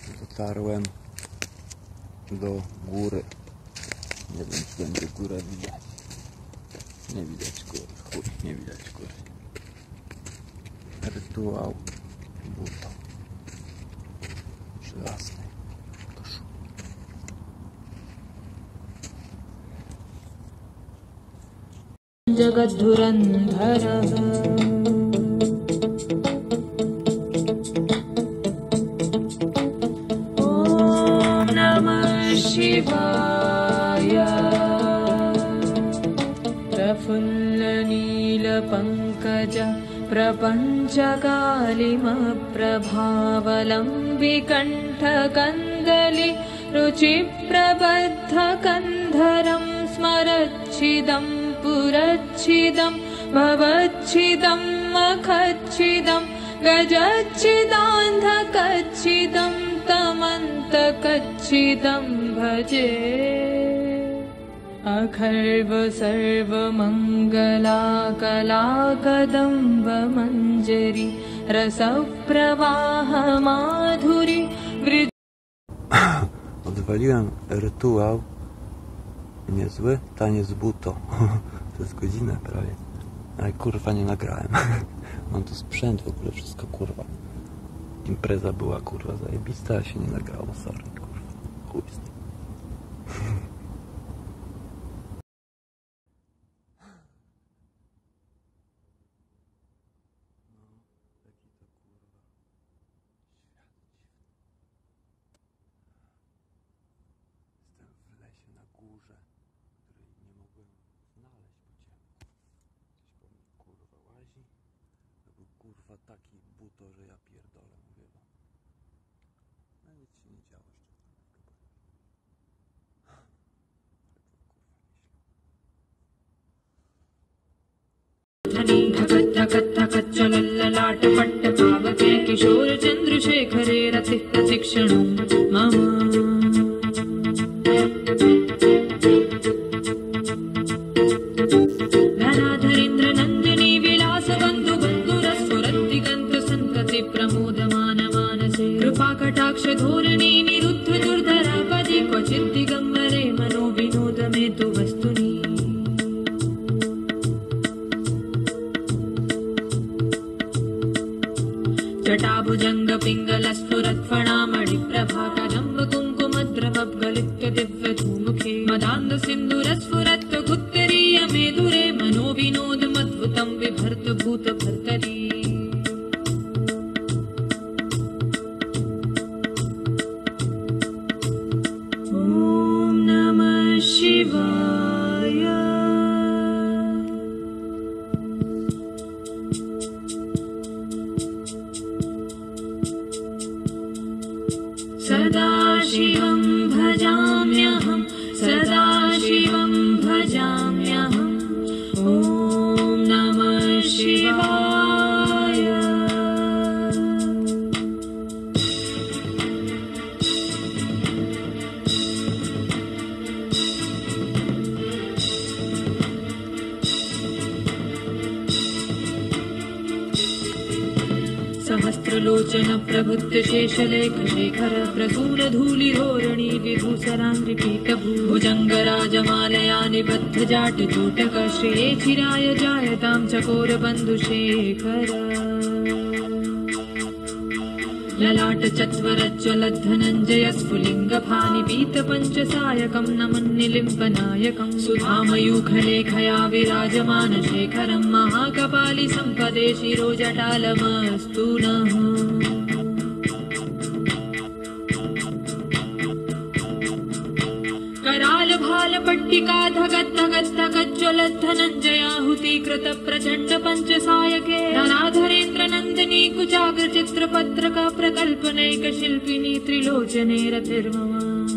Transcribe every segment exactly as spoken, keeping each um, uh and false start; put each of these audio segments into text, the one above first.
Dotarłem do góry. Nie wiem, czy będzie górę widać. Nie widać góry. Chuj, nie widać góry. Rytuał buto żelaznej koszuli. Jagadhurandhara Om Namah Shivaya Prafulla Neela Pankaja प्रपञ्चकालिमप्रभावलम्बिकण्ठकन्दलि रुचिप्रबद्धकन्धरं स्मरच्छिदं पुरच्छिदं भवच्छिदं मखच्छिदं गजच्छिदान्धकच्छिदं तमन्तकच्छिदं भजे अखर्व सर्वमङ्गलाकलाकदम्ब मञ्जरी रसप्रवाह माधुरी वृद्ध. Odwaliłem rytuał niezły, taniec buto. To jest godzinę prawie. Ale kurwa nie nagrałem. Mam tu sprzęt, w ogóle wszystko kurwa. Impreza była kurwa zajebista, a się nie nagrało, sorry kurwa. Chuj z tym. W lesie na górze, której nie mogłem znaleźć po ciemku. Coś po mnie kurwa łazi. To był kurwa taki buto, że ja pierdolę, mówię wam. No nic się nie działo jeszcze. धनी किशोर चंद्रशेखरे रतिः प्रशिक्षणं मम धराधरेन्द्र नन्दिनी विलास बन्धु बन्धुरस्फुरद्दिगन्त सन्तति प्रमोदमान मानसे कृपाकटाक्ष धोरणी निरुद्ध दुर्धरा पदि क्वचित् दिगम्बरे मनो विनोद मे तु वस्तुनि जटाभुजंग पिंगल स्फुरत् फणामणि प्रभाकरंब कुंकुमद्रवगलित दिव्य धूमुखे मदान्ध सिंधुर स्फुरत् गुत्तरीय मेदुरे मनो विनोद मद्भुतं विभर्त भूत भर्तरी ओम नमः शिवाय सदाशिवं भजाम्यहं सदाशिवं भजाम्यहं ॐ नमः शिवाय सहस्रलोचन प्रभुत्त शेषलेख शेखर प्रसून धूलि धोरणी विभूसराङ्घ्रिपीत भुजङ्गराजमालया निबद्ध जाट जूटक श्रिये चिराय जायतां चकोर बन्धुशेखर ललाट चत्वरज्ज्वलद्धनञ्जय स्फुलिङ्गफानि पीत पञ्चसायकं नमन्निलिम्पनायकं सुधामयूखलेखया विराजमान शेखरं महाकपालि सम्पदे शिरोजटालमस्तु नः कराल भाल पट्टिका धगत् धगत् धगज्ज्वलद्धनञ्जयाहुति कृत प्रचण्ड पञ्चसायके धराधरेन्द्र नन्दिनी कुचाग्र चित्रपत्रक प्रकल्पनैक शिल्पिनी त्रिलोचने रतिर्मम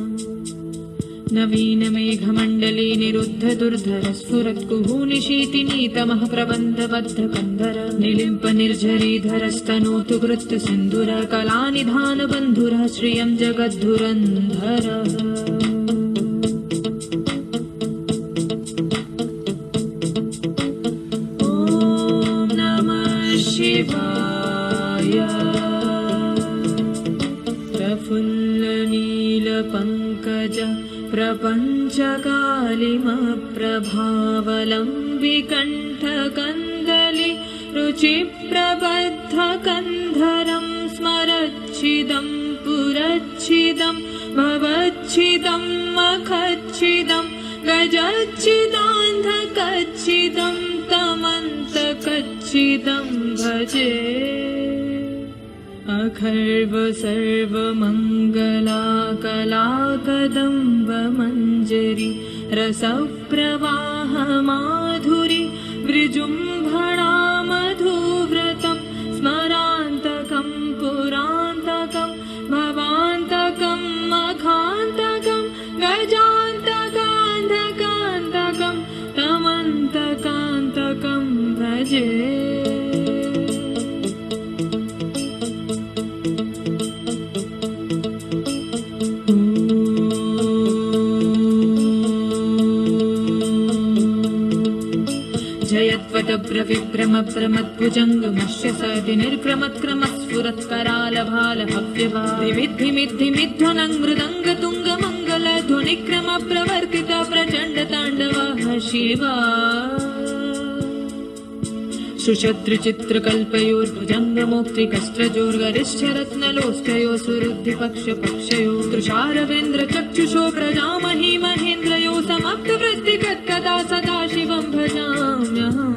नवीन मेघमण्डली निरुद्ध दुर्धर स्फुरत् कुहूनिशीतिनीतमः प्रबन्धबद्ध कन्धर निलिम्प निर्झरीधर स्तनोतु कृत्त सिन्धुर कलानिधान बन्धुर श्रियं जगद्धुरन्धर शिवाय प्रफुल्ल पङ्कज प्रपञ्चकालिमप्रभावलम्बिकण्ठकन्दलि रुचिप्रबद्धकन्धरं स्मरच्छिदं पुरच्छिदं भवच्छिदं मखच्छिदं गजच्छिदान्धकच्छिदं तमन्तकच्छिदं भजे अखर्व सर्वमङ्गलाकलाकदम्बमञ्जरी रसप्रवाहमाधुरी विजृम्भणा मधुव्रतं स्मरान्तकं पुरान्तकं भवान्तकं मखान्तकं गजान्तकान्तकान्तकं तमन्तकान्तकं भजे जयत्वटभ्रविभ्रमभ्रमद्भुजङ्गमस्य सति निर्क्रमत्क्रमस्फुरत्करालभालहव्यवा विविद्धिमिद्धिमिध्वनं मृदङ्गतुङ्गमङ्गलध्वनिक्रमप्रवर्तित प्रचण्डताण्डवः शिवा सुषद्रुचित्रकल्पयोर्भुजङ्गमोक्तिकस्त्रजोर्गरिष्ठरत्नलोष्ठयो सुरुद्धिपक्षपक्षयो तृषारवेन्द्रचक्षुषो प्रजामही महेन्द्रयो समप्तवृत्तिकत्कदा सदा शिवं भजाम्यहम्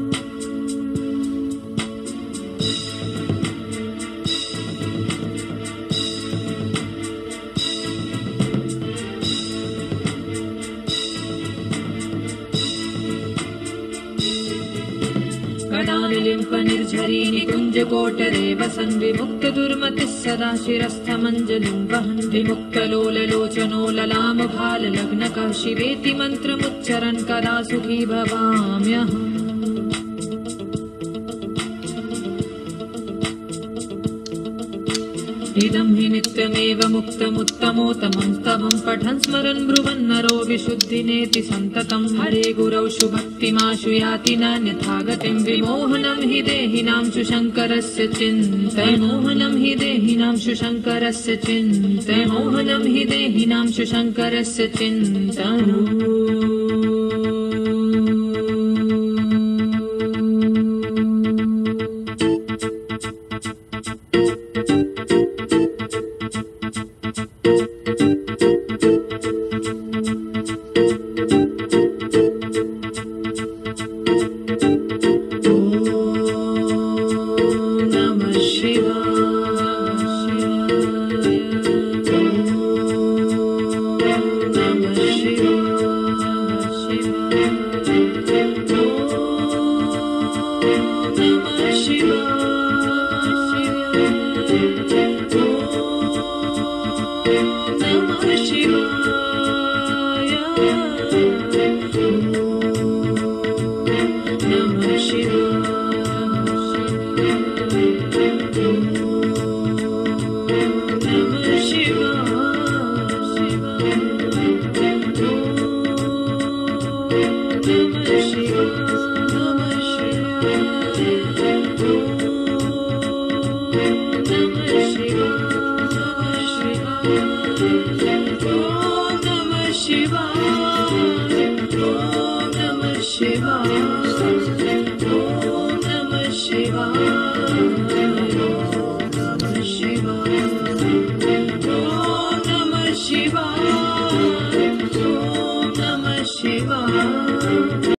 कदानिलिम्पनिर्झरी निकुञ्जकोटरे वसन् विमुक्तदुर्मतिः सदा शिरस्थमञ्जलिं वहन् विमुक्तलोललोचनो ललामभाललग्नकः शिवेति मन्त्रमुच्चरन् कदा सुखी भवाम्यहम् इदं हि नित्यमेव मुक्तमुत्तमोत्तमं स्तवं पठन् स्मरन् ब्रुवन् नरो विशुद्धिनेति सन्ततं हरे गुरौ शुभक्तिमाशु याति नान्यथागतिं विमोहनं हि देहिनां शुशङ्करस्य चिन्तयमोहनं हि देहिनां शुशङ्करस्य चिन्तयमोहनं हि देहिनां शुशङ्करस्य चिन्तनम्